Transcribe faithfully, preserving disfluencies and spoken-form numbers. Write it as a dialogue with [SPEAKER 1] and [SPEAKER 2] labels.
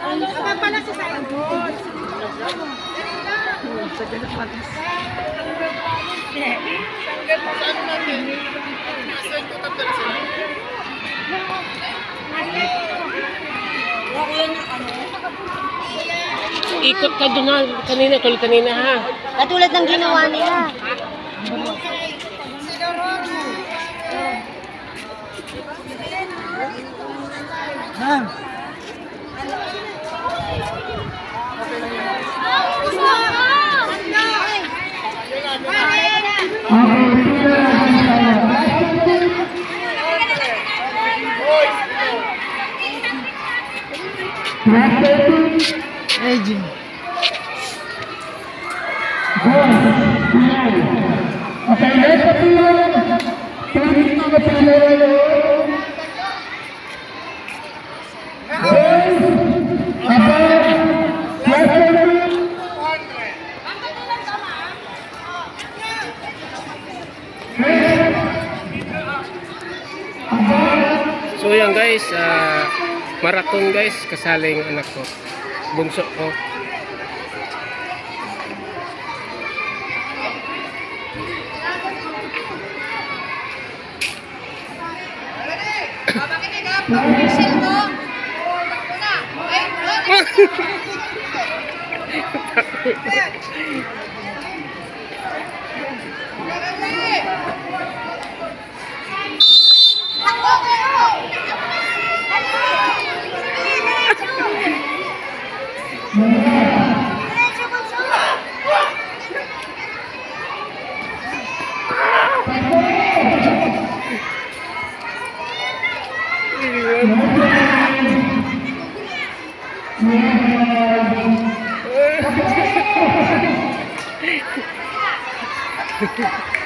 [SPEAKER 1] Aba pala si Simon.
[SPEAKER 2] Ikot ka doon ha, kanina, tulad kanina ha.
[SPEAKER 3] Katulad ng ginawa nila.
[SPEAKER 4] Ma'am. Aging. Okay, let's
[SPEAKER 2] So yan guys, uh, marathon guys, kasaling anak ko, bunso ko.
[SPEAKER 4] Yeah.